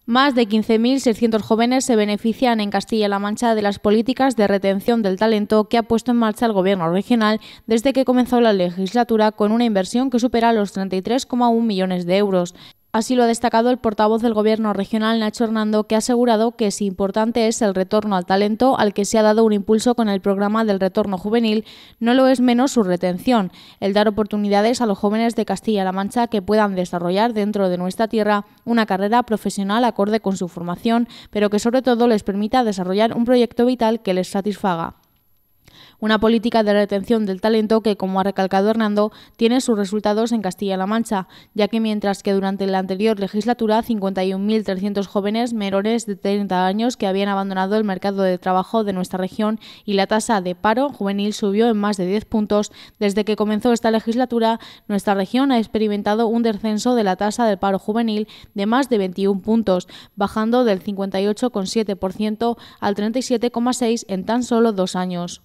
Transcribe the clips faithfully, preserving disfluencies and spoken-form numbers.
Más de quince mil seiscientos jóvenes se benefician en Castilla-La Mancha de las políticas de retención del talento que ha puesto en marcha el Gobierno regional desde que comenzó la legislatura, con una inversión que supera los treinta y tres coma uno millones de euros. Así lo ha destacado el portavoz del Gobierno regional, Nacho Hernando, que ha asegurado que si importante es el retorno al talento, al que se ha dado un impulso con el programa del retorno juvenil, no lo es menos su retención, el dar oportunidades a los jóvenes de Castilla-La Mancha que puedan desarrollar dentro de nuestra tierra una carrera profesional acorde con su formación, pero que sobre todo les permita desarrollar un proyecto vital que les satisfaga. Una política de retención del talento que, como ha recalcado Hernando, tiene sus resultados en Castilla-La Mancha, ya que mientras que durante la anterior legislatura cincuenta y un mil trescientos jóvenes menores de treinta años que habían abandonado el mercado de trabajo de nuestra región y la tasa de paro juvenil subió en más de diez puntos, desde que comenzó esta legislatura, nuestra región ha experimentado un descenso de la tasa del paro juvenil de más de veintiún puntos, bajando del cincuenta y ocho coma siete por ciento al treinta y siete coma seis por ciento en tan solo dos años.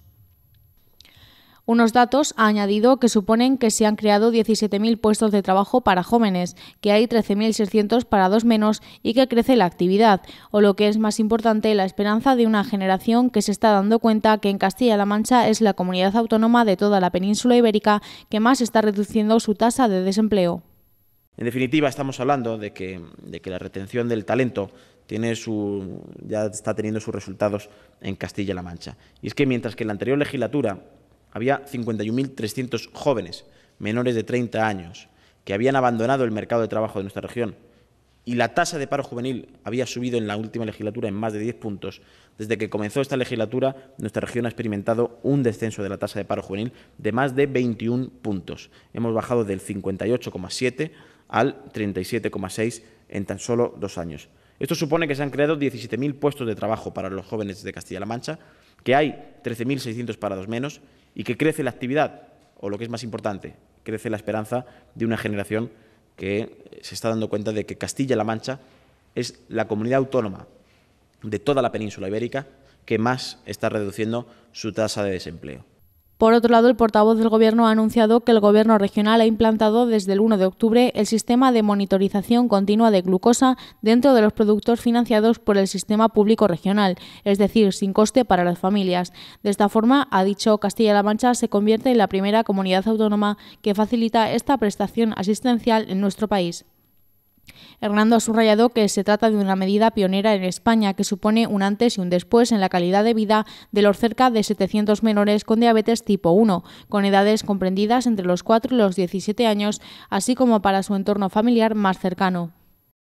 Unos datos, ha añadido, que suponen que se han creado diecisiete mil puestos de trabajo para jóvenes, que hay trece mil seiscientos parados menos y que crece la actividad, o lo que es más importante, la esperanza de una generación que se está dando cuenta que en Castilla-La Mancha es la comunidad autónoma de toda la península ibérica que más está reduciendo su tasa de desempleo. En definitiva, estamos hablando de que, de que la retención del talento tiene su, ya está teniendo sus resultados en Castilla-La Mancha. Y es que mientras que en la anterior legislatura había cincuenta y un mil trescientos jóvenes menores de treinta años que habían abandonado el mercado de trabajo de nuestra región y la tasa de paro juvenil había subido en la última legislatura en más de diez puntos, desde que comenzó esta legislatura nuestra región ha experimentado un descenso de la tasa de paro juvenil de más de veintiún puntos. Hemos bajado del cincuenta y ocho coma siete al treinta y siete coma seis en tan solo dos años. Esto supone que se han creado diecisiete mil puestos de trabajo para los jóvenes de Castilla-La Mancha, que hay trece mil seiscientos parados menos y que crece la actividad, o lo que es más importante, crece la esperanza de una generación que se está dando cuenta de que Castilla-La Mancha es la comunidad autónoma de toda la península ibérica que más está reduciendo su tasa de desempleo. Por otro lado, el portavoz del Gobierno ha anunciado que el Gobierno regional ha implantado desde el uno de octubre el sistema de monitorización continua de glucosa dentro de los productos financiados por el sistema público regional, es decir, sin coste para las familias. De esta forma, ha dicho, Castilla-La Mancha se convierte en la primera comunidad autónoma que facilita esta prestación asistencial en nuestro país. Hernando ha subrayado que se trata de una medida pionera en España que supone un antes y un después en la calidad de vida de los cerca de setecientos menores con diabetes tipo uno, con edades comprendidas entre los cuatro y los diecisiete años, así como para su entorno familiar más cercano.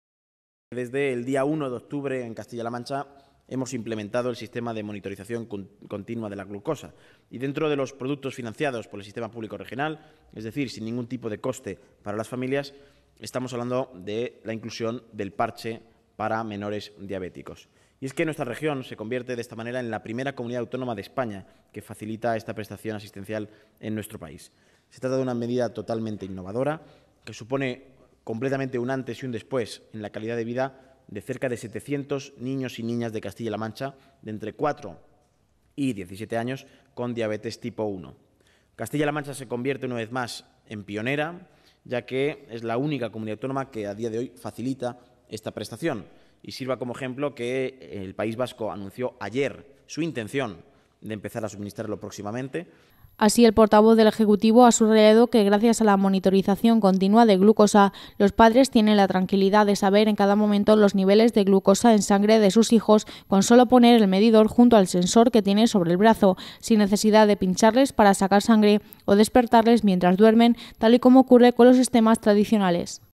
Desde el día uno de octubre en Castilla-La Mancha hemos implementado el sistema de monitorización continua de la glucosa y dentro de los productos financiados por el sistema público regional, es decir, sin ningún tipo de coste para las familias, estamos hablando de la inclusión del parche para menores diabéticos. Y es que nuestra región se convierte de esta manera en la primera comunidad autónoma de España que facilita esta prestación asistencial en nuestro país. Se trata de una medida totalmente innovadora que supone completamente un antes y un después en la calidad de vida de cerca de setecientos niños y niñas de Castilla-La Mancha de entre cuatro y diecisiete años con diabetes tipo uno. Castilla-La Mancha se convierte una vez más en pionera, ya que es la única comunidad autónoma que a día de hoy facilita esta prestación. Y sirva como ejemplo que el País Vasco anunció ayer su intención de empezar a suministrarlo próximamente. Así, el portavoz del Ejecutivo ha subrayado que gracias a la monitorización continua de glucosa, los padres tienen la tranquilidad de saber en cada momento los niveles de glucosa en sangre de sus hijos con solo poner el medidor junto al sensor que tiene sobre el brazo, sin necesidad de pincharles para sacar sangre o despertarles mientras duermen, tal y como ocurre con los sistemas tradicionales.